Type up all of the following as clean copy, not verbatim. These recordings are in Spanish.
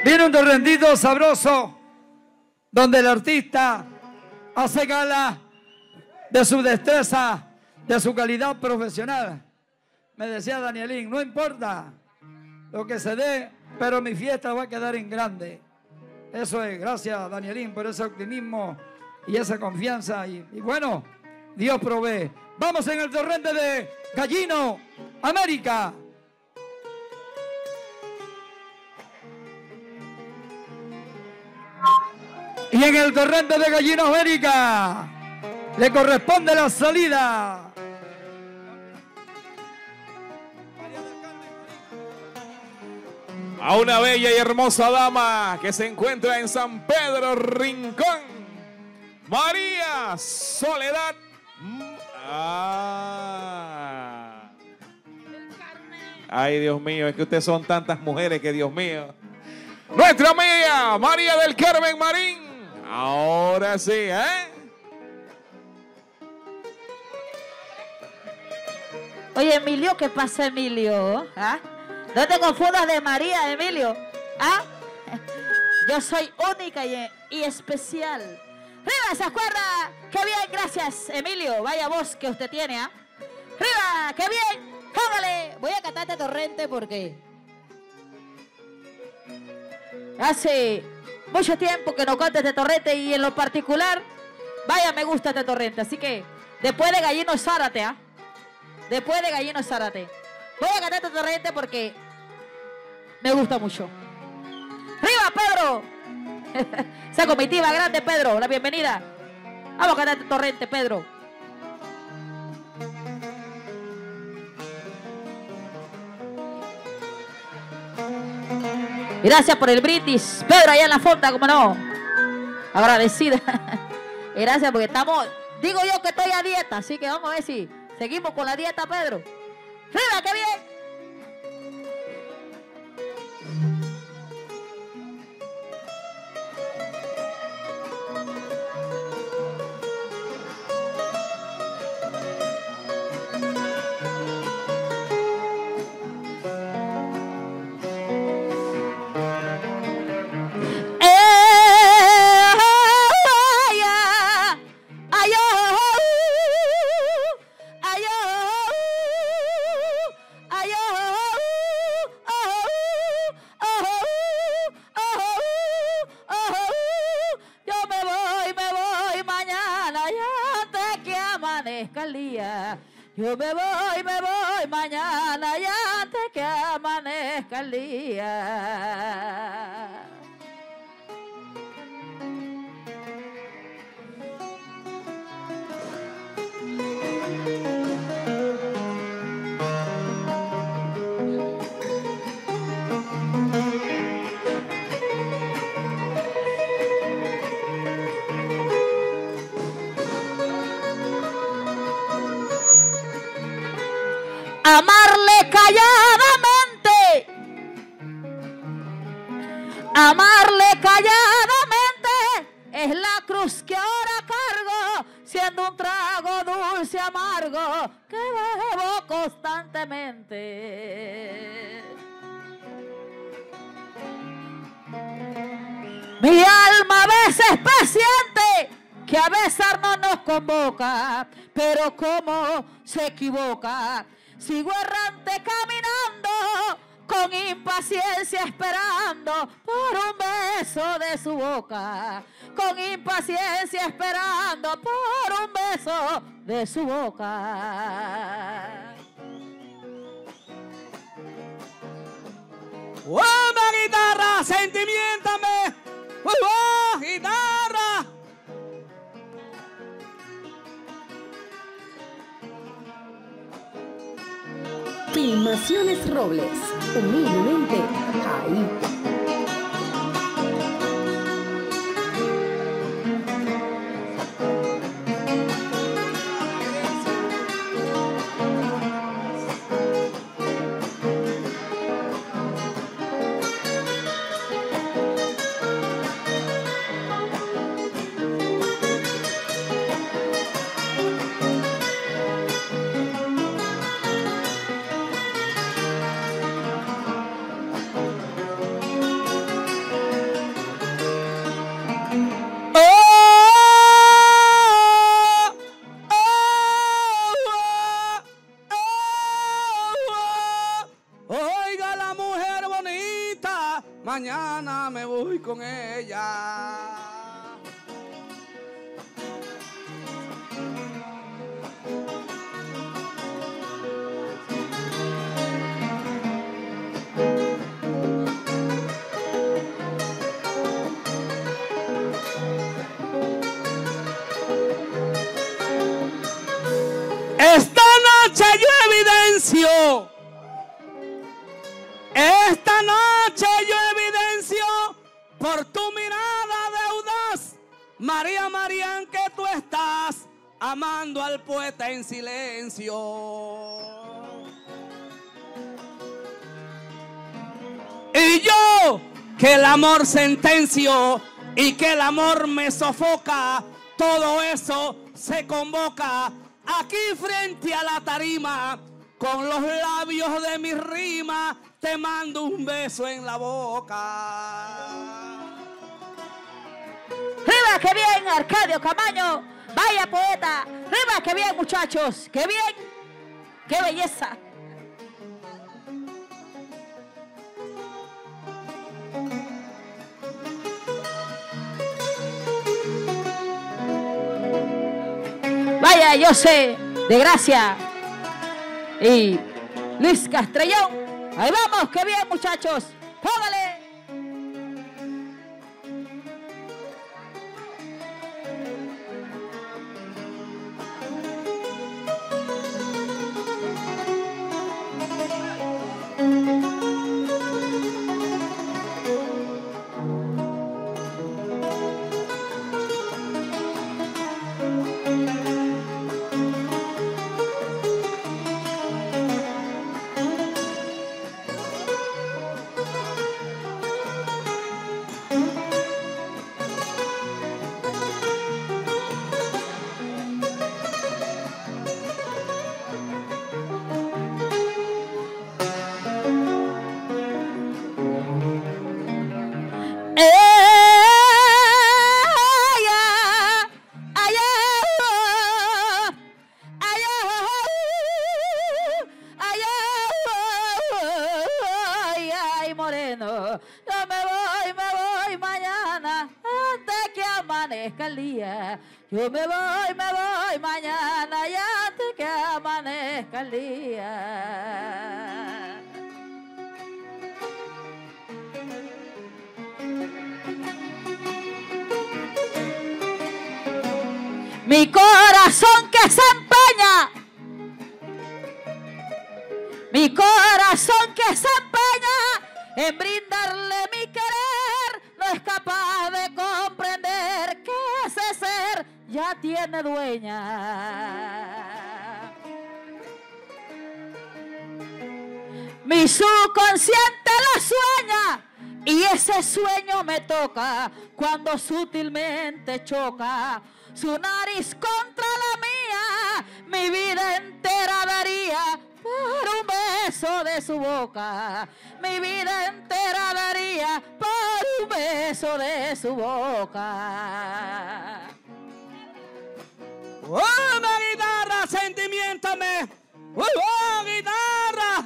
Viene un torrentito sabroso donde el artista hace gala de su destreza, de su calidad profesional. Me decía Danielín, no importa lo que se dé, pero mi fiesta va a quedar en grande. Eso es, gracias Danielín por ese optimismo y esa confianza. Y bueno, Dios provee. Vamos en el torrente de Gallino, América. Y en el torrente de Gallino, América, le corresponde la salida. A una bella y hermosa dama que se encuentra en San Pedro Rincón, María Soledad. Ay, Dios mío, es que ustedes son tantas mujeres que Dios mío. Nuestra amiga María del Carmen Marín. Ahora sí, ¿eh? Oye, Emilio, ¿qué pasa, Emilio? ¿Ah? No te confundas de María, Emilio. ¿Ah? Yo soy única y especial. ¡Riva, se acuerda! ¡Qué bien! Gracias, Emilio. Vaya voz que usted tiene, ¿ah? ¡Riva! ¡Qué bien! ¡Póngale! Voy a cantar este torrente porque hace mucho tiempo que no canto este torrente y en lo particular, vaya, me gusta este torrente. Así que, después de Gallino Zárate, ¿ah? Después de Gallino Zárate. Voy a cantar este torrente porque me gusta mucho. ¡Riva, Pedro! Esa comitiva grande, Pedro, la bienvenida. Vamos a cantar este torrente, Pedro. Gracias por el brindis, Pedro, allá en la fonda, como no. Agradecida. Gracias porque estamos, digo yo que estoy a dieta, así que vamos a ver si seguimos con la dieta, Pedro. ¡Riva, qué bien! Yo me voy mañana y antes que amanezca el día. Amarle calladamente, amarle calladamente es la cruz que ahora cargo, siendo un trago dulce amargo que bebo constantemente. Mi alma a veces paciente, que a besarnos nos convoca, pero como se equivoca. Sigo errante caminando, con impaciencia esperando por un beso de su boca. Con impaciencia esperando por un beso de su boca. ¡Guama, guitarra! ¡Sentimiéntame! ¡Guau, guitarra! Filmaciones Robles, humildemente ahí. mañana me voy con ella. Esta noche yo evidencio, esta noche yo evidencio por tu mirada de audaz, María Marián, que tú estás amando al poeta en silencio. Y yo, que el amor sentencio y que el amor me sofoca, todo eso se convoca aquí frente a la tarima, con los labios de mi rima, te mando un beso en la boca. ¡Riva, qué bien, Arcadio Camaño! ¡Vaya poeta! ¡Riva, qué bien, muchachos! ¡Qué bien! ¡Qué belleza! Vaya, yo sé, de Gracia y Luis Castrellón. Ahí vamos, qué bien, muchachos. ¡Póngale! Moreno, yo me voy mañana antes que amanezca el día. Yo me voy mañana y antes que amanezca el día. Mi corazón que se empeña, mi corazón que se empeña en brindarle mi querer, no es capaz de comprender que ese ser ya tiene dueña. Mi subconsciente lo sueña y ese sueño me toca cuando sutilmente choca su nariz contra la mía. Mi vida entera daría por un beso de su boca. Mi vida entera daría por un beso de su boca. ¡Oh, mi guitarra, sentimiéntame! ¡Oh, guitarra!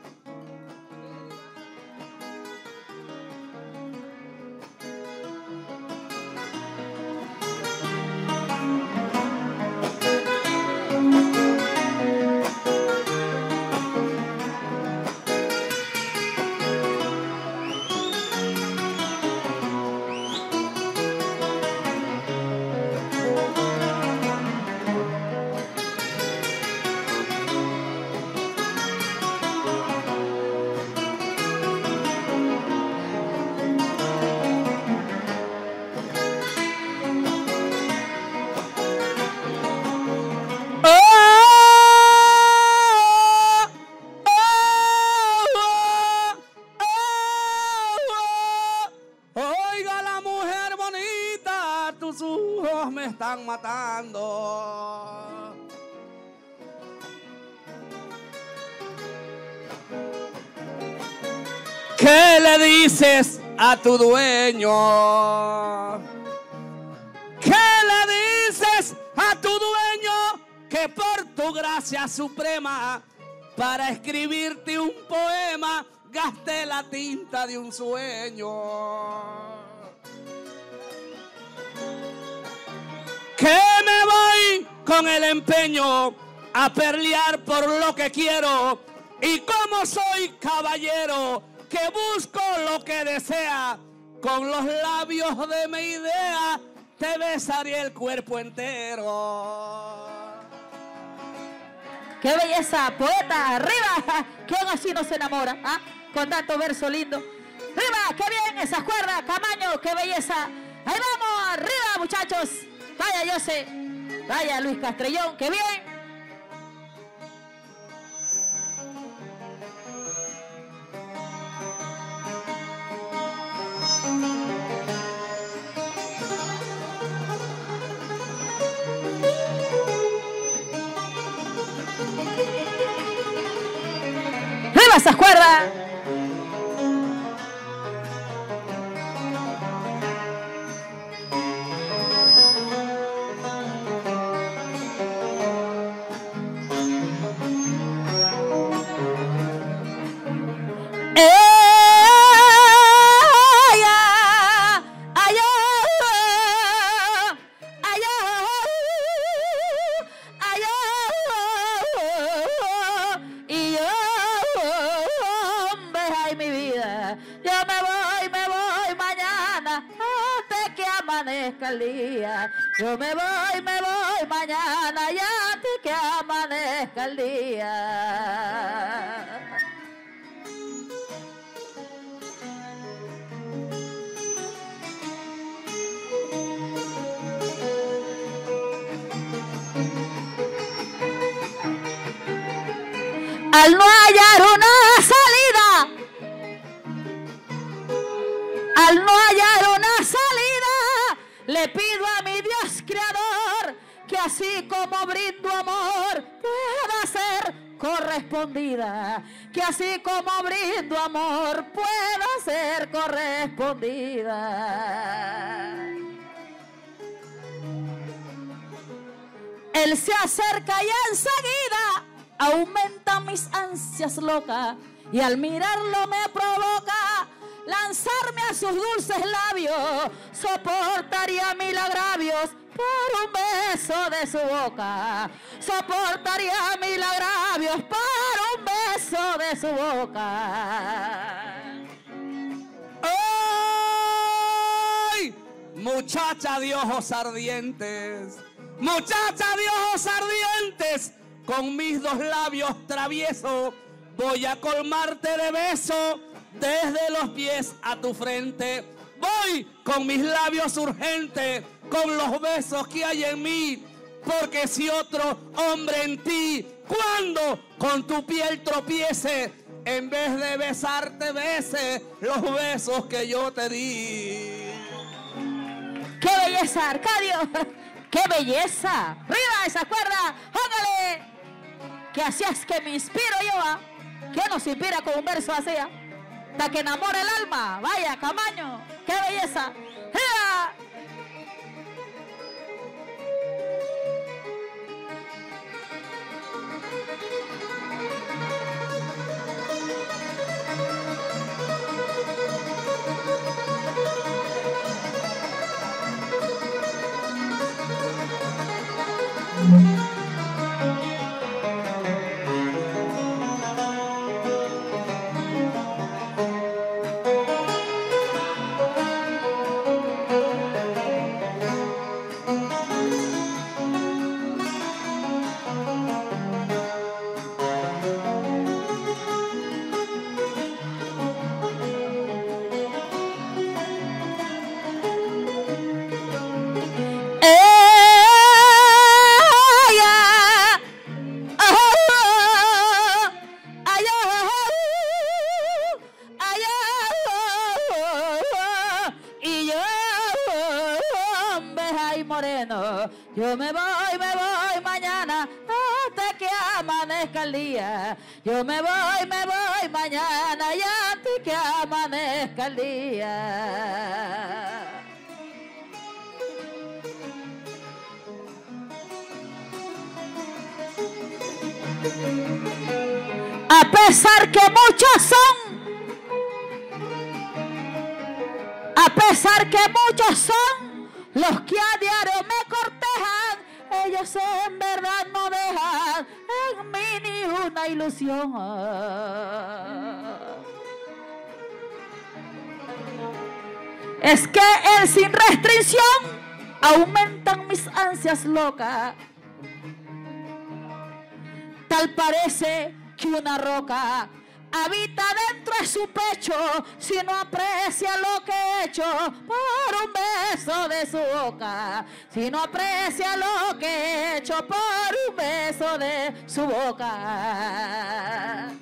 Me están matando. ¿Qué le dices a tu dueño? ¿Qué le dices a tu dueño? Que por tu gracia suprema, para escribirte un poema, gasté la tinta de un sueño. Que me voy con el empeño a pelear por lo que quiero. Y como soy caballero que busco lo que desea, con los labios de mi idea te besaré el cuerpo entero. ¡Qué belleza, poeta! ¡Arriba! ¿Quién así no se enamora? ¿Ah? Con tanto verso lindo. ¡Arriba! ¡Qué bien esas cuerdas! Camaño, ¡qué belleza! ¡Ahí vamos! ¡Arriba, muchachos! Vaya, yo sé. Vaya, Luis Castrellón, ¡qué bien! ¡Arriba esas cuerdas! Yo me voy mañana y antes que amanezca el día. Al no hallar una salida, al no hallar una salida, le pido a mi Dios creador que así como brindo amor pueda ser correspondida, que así como brindo amor pueda ser correspondida. Él se acerca y enseguida aumenta mis ansias locas y al mirarlo me provoca lanzarme a sus dulces labios. Soportaría mil agravios por un beso de su boca. Soportaría mil agravios por un beso de su boca. ¡Ay! Muchacha de ojos ardientes, muchacha de ojos ardientes, con mis dos labios traviesos voy a colmarte de besos desde los pies a tu frente. Voy con mis labios urgentes, con los besos que hay en mí, porque si otro hombre en ti, cuando con tu piel tropiece, en vez de besarte bese los besos que yo te di. ¡Qué belleza, Arcadio! ¡Qué belleza! ¡Arriba esa cuerda! ¡Póngale! Que así es que me inspiro yo, ¿ah? ¿Quién nos inspira con un verso así? Hasta que enamore el alma. Vaya, Camaño, qué belleza. ¡Ea! Yo me voy mañana hasta que amanezca el día. Yo me voy mañana y antes que amanezca el día. A pesar que muchos son pesar que muchos son los que a diario me cortejan, ellos en verdad no dejan en mí ni una ilusión. Es que él sin restricción aumentan mis ansias locas. Tal parece que una roca habita dentro de su pecho, si no aprecia lo que he hecho por un beso de su boca. Si no aprecia lo que he hecho por un beso de su boca.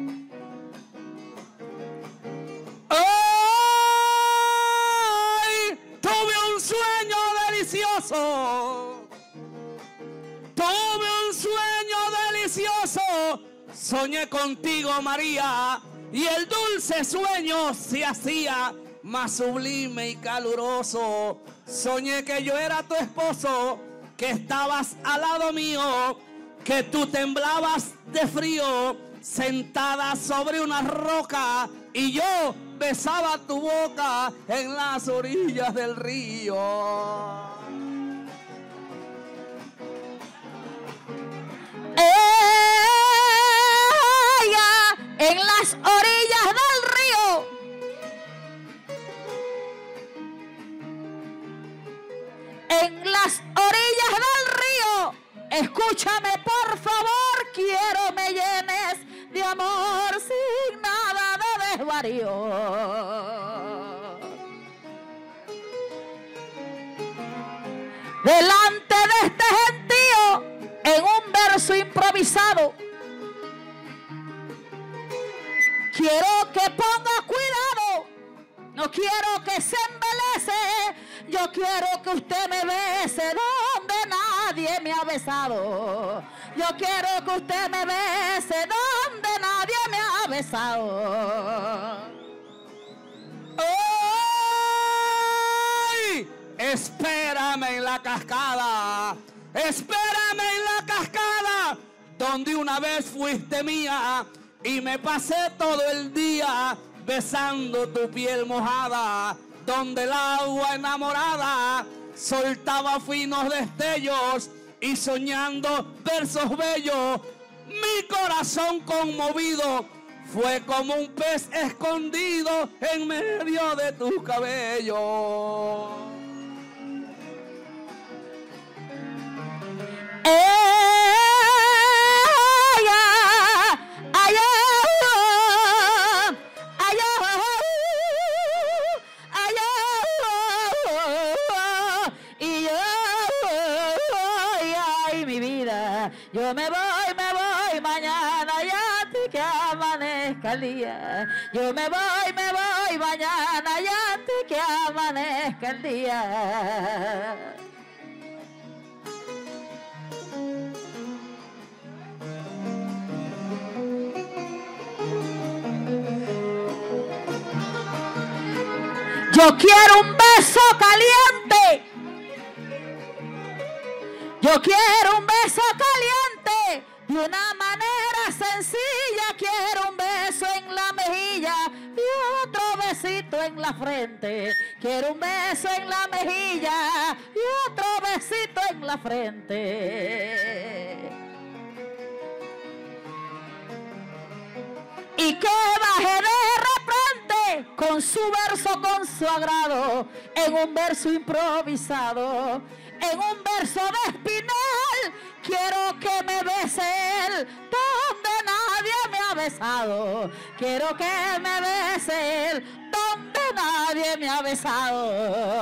¡Ay! Tuve un sueño delicioso. Tuve un sueño delicioso. Soñé contigo, María, y el dulce sueño se hacía más sublime y caluroso. Soñé que yo era tu esposo, que estabas al lado mío, que tú temblabas de frío, sentada sobre una roca, y yo besaba tu boca en las orillas del río. En las orillas del río, en las orillas del río, escúchame por favor, quiero me llenes de amor sin nada de desvarío. Delante de este gentío, en un verso improvisado, quiero que ponga cuidado, no quiero que se embelece, yo quiero que usted me bese donde nadie me ha besado. Yo quiero que usted me bese donde nadie me ha besado. ¡Ay! Espérame en la cascada, espérame en la cascada, donde una vez fuiste mía. Y me pasé todo el día besando tu piel mojada, donde el agua enamorada soltaba finos destellos y soñando versos bellos. Mi corazón conmovido fue como un pez escondido en medio de tu cabello. Yo me voy mañana y antes que amanezca el día. Yo me voy mañana y antes que amanezca el día. Yo quiero un beso caliente. Yo quiero un beso caliente, de una manera sencilla. Quiero un beso en la mejilla y otro besito en la frente. Quiero un beso en la mejilla y otro besito en la frente. Y que baje de repente con su verso, con su agrado, en un verso improvisado. En un verso de Espinal, quiero que me bese él donde nadie me ha besado. Quiero que me bese él donde nadie me ha besado.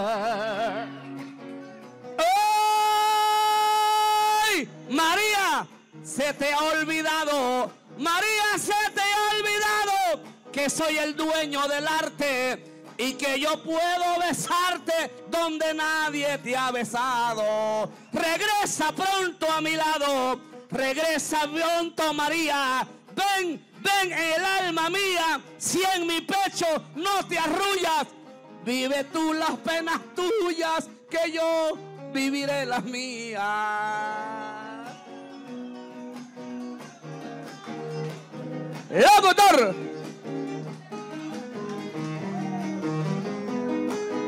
¡Ay! María, se te ha olvidado. María, se te ha olvidado que soy el dueño del arte. Y que yo puedo besarte donde nadie te ha besado. Regresa pronto a mi lado. Regresa pronto, María. Ven, ven en el alma mía. Si en mi pecho no te arrullas, vive tú las penas tuyas, que yo viviré las mías. ¡Locutor!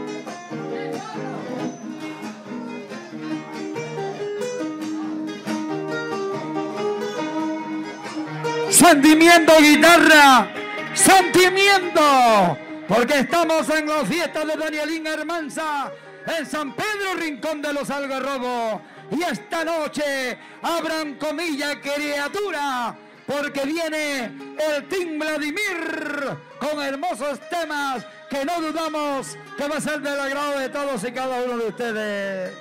Sentimiento, guitarra, sentimiento, porque estamos en la fiesta de Danielín Hermanza, en San Pedro, Rincón de los Algarrobos. Y esta noche abran comillas, criatura, porque viene el Team Vladimir con hermosos temas que no dudamos que va a ser del agrado de todos y cada uno de ustedes.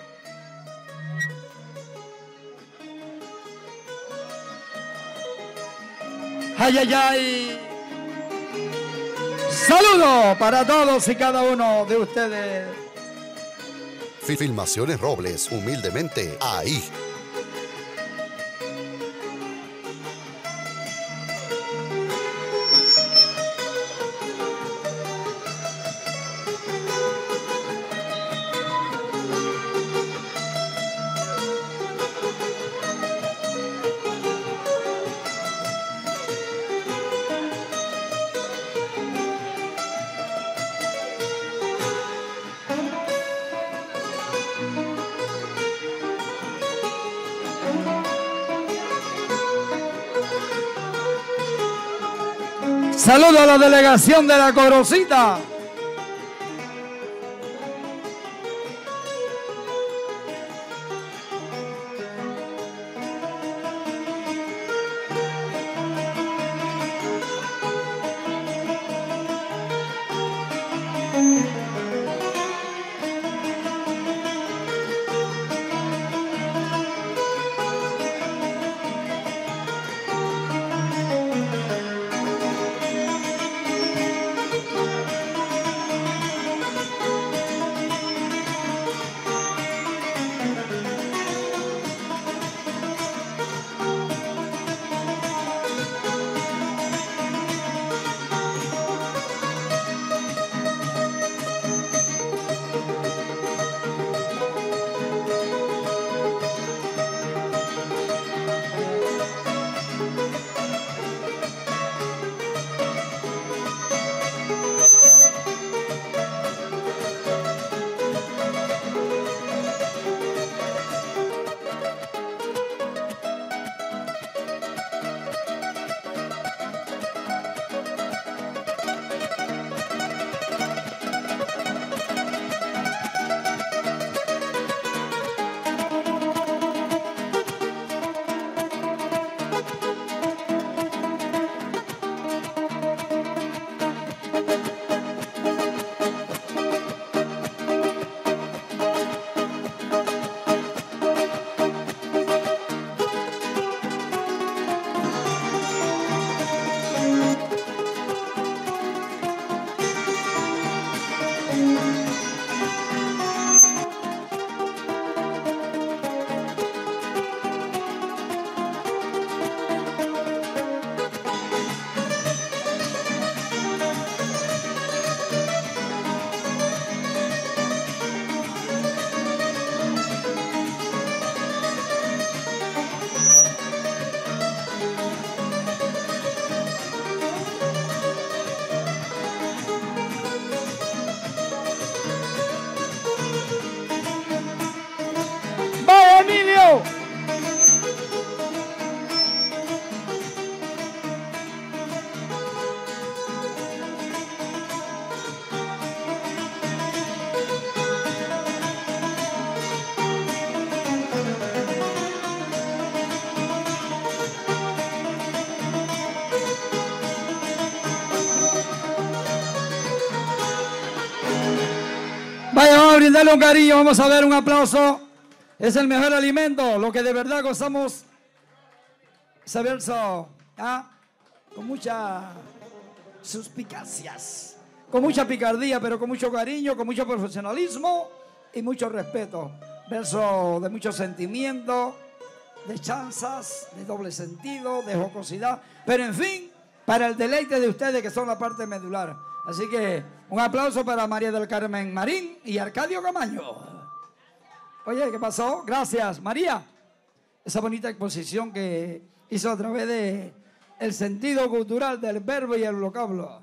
Ay, ay, ay. Saludo para todos y cada uno de ustedes. Filmaciones Robles, humildemente, ahí. Saludo a la delegación de la Corosita. Vaya, a brindarle un cariño, vamos a ver un aplauso. Es el mejor alimento, lo que de verdad gozamos. Ese verso, ¿ah? Con muchas suspicacias, con mucha picardía, pero con mucho cariño, con mucho profesionalismo y mucho respeto. Verso de mucho sentimiento, de chanzas, de doble sentido, de jocosidad, pero en fin, para el deleite de ustedes que son la parte medular. Así que un aplauso para María del Carmen Marín y Arcadio Camaño. Oye, ¿qué pasó? Gracias, María. Esa bonita exposición que hizo a través de el sentido cultural del verbo y el vocablo.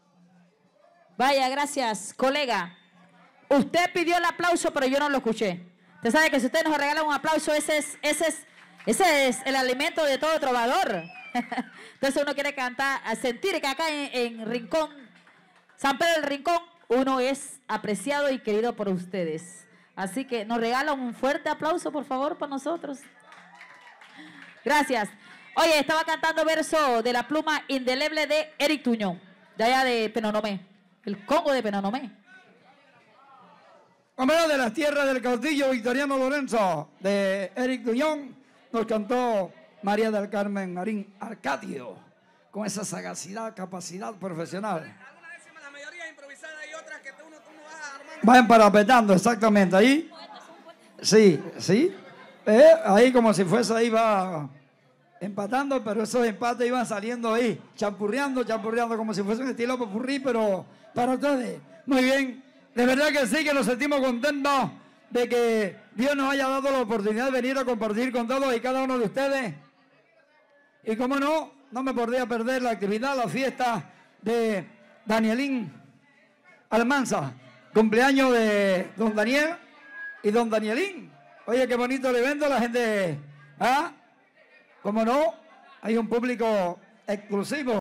Vaya, gracias, colega. Usted pidió el aplauso, pero yo no lo escuché. Usted sabe que si usted nos regala un aplauso, ese es el alimento de todo trovador. Entonces uno quiere cantar, sentir que acá en Rincón, San Pedro del Rincón, uno es apreciado y querido por ustedes. Así que nos regalan un fuerte aplauso, por favor, para nosotros. Gracias. Oye, estaba cantando verso de la pluma indeleble de Eric Tuñón, de allá de Penonomé, el Congo de Penonomé. Hombre, de las tierras del caudillo Victoriano Lorenzo, de Eric Tuñón, nos cantó María del Carmen Marín Arcadio, con esa sagacidad, capacidad profesional. Algunas décimas, la mayoría improvisada y otras que uno vas armando. Van parapetando, exactamente, ahí. Sí, sí. Ahí como si fuese, ahí va empatando, pero esos empates iban saliendo ahí, champurreando, como si fuese un estilo popurrí, pero para ustedes. Muy bien, de verdad que sí, que nos sentimos contentos de que Dios nos haya dado la oportunidad de venir a compartir con todos y cada uno de ustedes. Y como no, no me podría perder la actividad, la fiesta de Danielín Almanza, cumpleaños de don Daniel y don Danielín. Oye, qué bonito el evento, la gente, ¿ah? Como no, hay un público exclusivo.